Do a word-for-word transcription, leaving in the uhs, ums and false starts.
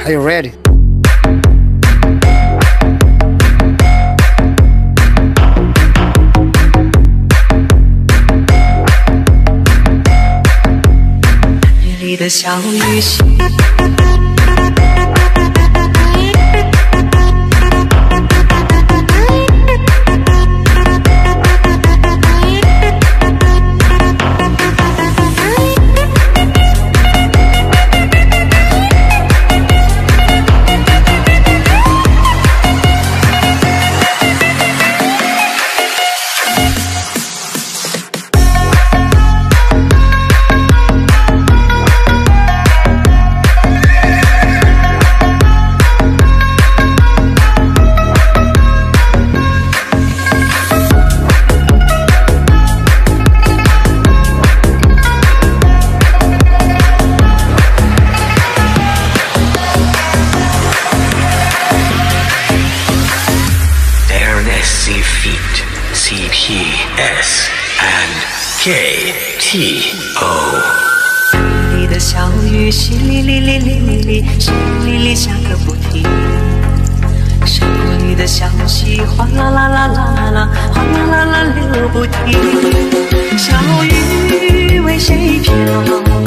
Are you ready? 你的小雨淅。 C P S and K T O。 你的小雨淅沥沥沥沥沥沥，淅沥沥下个不停。山谷里的小溪哗啦啦啦啦啦啦，哗啦啦啦流不停。小雨为谁飘？